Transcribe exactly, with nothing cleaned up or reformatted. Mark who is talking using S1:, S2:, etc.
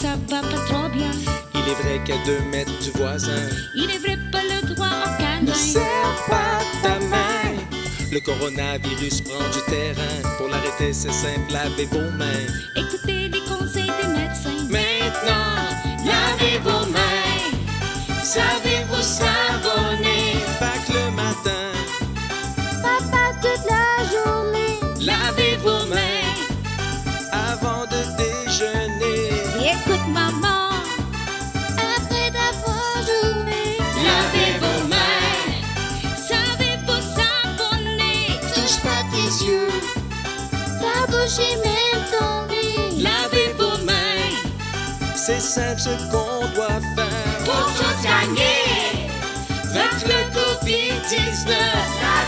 S1: ça va pas trop bien.
S2: Il est vrai qu'à deux mètres du voisin,
S1: Il est vrai pas le droit au câlin.
S2: ne serre pas ta main. Le coronavirus prend du terrain. Pour l'arrêter, c'est simple, lavez vos mains.
S1: Écoutez les conseils des médecins.
S2: Maintenant,
S1: Lavez vos mains. Savez-vous savonner?
S2: Pâques le matin,
S1: Papa toute la journée. Lavez vos mains.
S2: avant de déjeuner.
S1: Et écoute maman. Après d'avoir journé. Lavez vos mains. Savez-vous savonner?
S2: Touche pas tes yeux,
S1: Ta bouche et même ton nez. Lavez vos mains.
S2: c'est simple ce qu'on doit faire.
S1: Pour tous gagner. Vaincre le covid dix-neuf.